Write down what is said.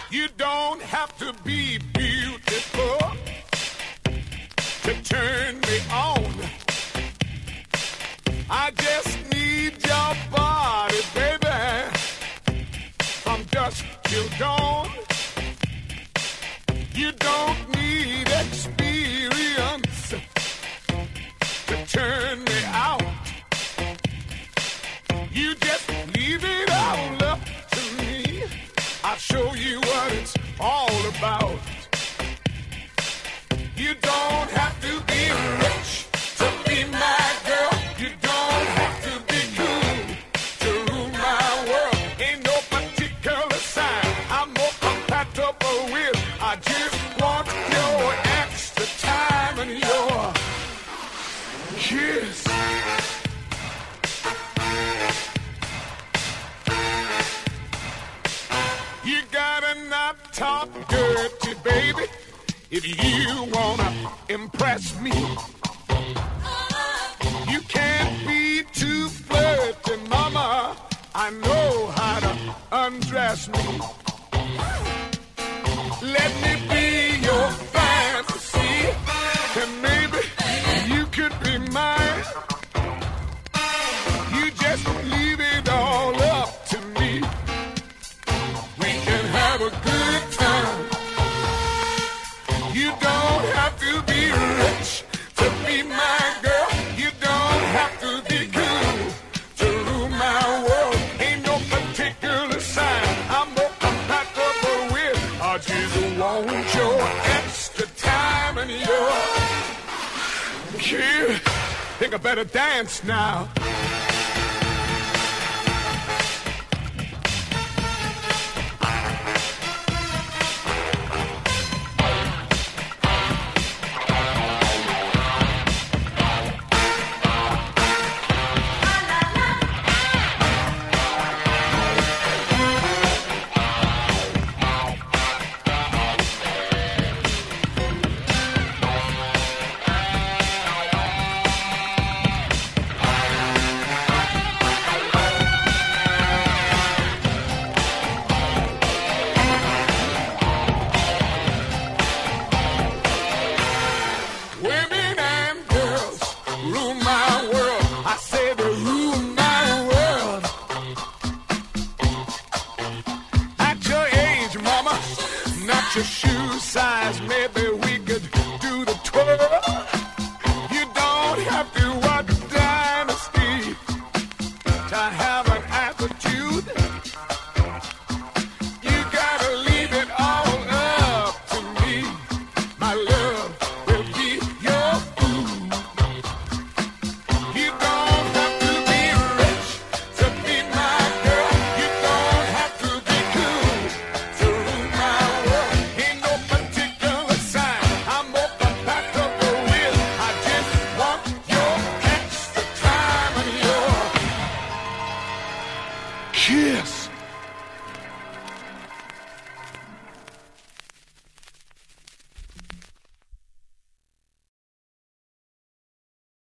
You don't have to be beautiful to turn me on. I just need your body, baby, from dusk till dawn. You don't need experience to turn me out. You just leave it all up to me. I'll show you what it's all about. You don't have to be rich to be my girl. You don't have to be cool to rule my world. Ain't no particular sign I'm more compatible with. I just want your extra time and your kiss. You gotta not talk dirty, baby, if you wanna impress me. You can't be too flirty, mama. I know how to undress me. Let me be your fantasy, and maybe you could be mine. You just leave it all up to me. We can have a good time. You don't have to be rich to be my girl. You don't have to be cool to rule my world. Ain't no particular sign I'm more compatible with. I just want your extra time and your kid. Think I better dance now. Your shoe size, maybe